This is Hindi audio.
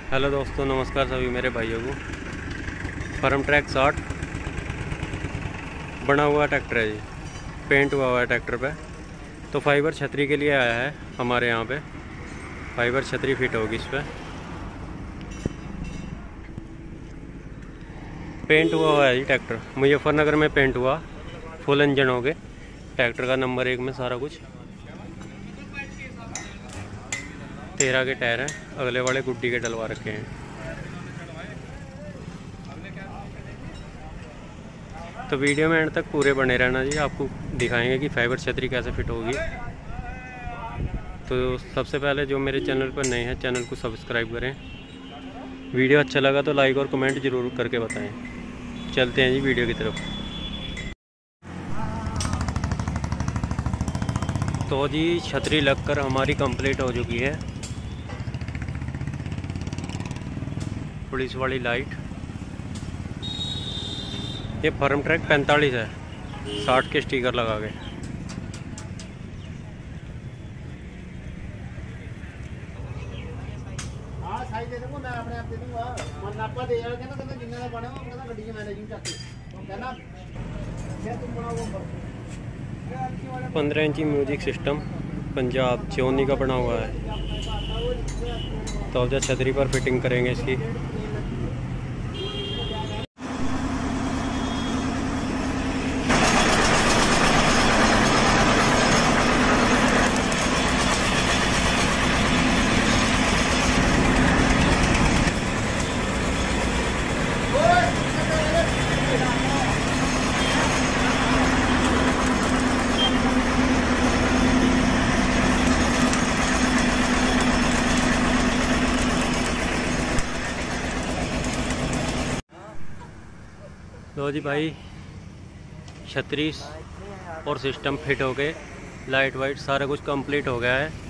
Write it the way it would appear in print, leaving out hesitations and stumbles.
हेलो दोस्तों, नमस्कार सभी मेरे भाइयों को। फार्म ट्रैक 60 बना हुआ ट्रैक्टर है जी, पेंट हुआ हुआ है ट्रैक्टर पे। तो फाइबर छतरी के लिए आया है हमारे यहाँ पे। फाइबर छतरी फिट होगी इस पर। पेंट हुआ है जी ट्रैक्टर, मुजफ्फरनगर में पेंट हुआ, फुल इंजन हो गए। ट्रैक्टर का नंबर 1 में सारा कुछ। 13 के टायर हैं, अगले वाले गुड्डी के डलवा रखे हैं। तो वीडियो में एंड तक पूरे बने रहना जी, आपको दिखाएंगे कि फाइबर छतरी कैसे फिट होगी। तो सबसे पहले जो मेरे चैनल पर नए हैं, चैनल को सब्सक्राइब करें। वीडियो अच्छा लगा तो लाइक और कमेंट ज़रूर करके बताएं। चलते हैं जी वीडियो की तरफ। तो जी छतरी लगकर हमारी कंप्लीट हो चुकी है। पुलिस वाली लाइट, ये फार्म ट्रैक 45 है, 60 के स्टिकर लगा के। मैनेजिंग 15 इंची म्यूजिक सिस्टम पंजाब चौनी का बना हुआ है। तो अब छतरी पर फिटिंग करेंगे इसकी। तो जी भाई छतरी और सिस्टम फिट हो गए, लाइट वाइट सारा कुछ कंप्लीट हो गया है।